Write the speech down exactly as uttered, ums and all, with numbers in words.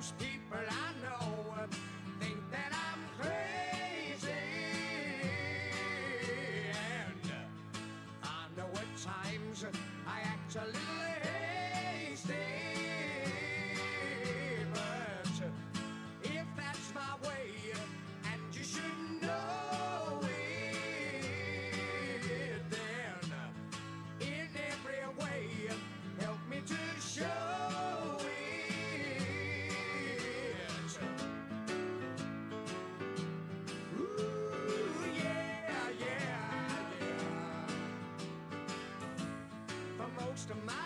most people I know think that I'm crazy, and I know at times I act a little hasty, but if that's my way, and you should know it, then in every way help me to show it. Ooh, yeah, yeah, yeah. For most of my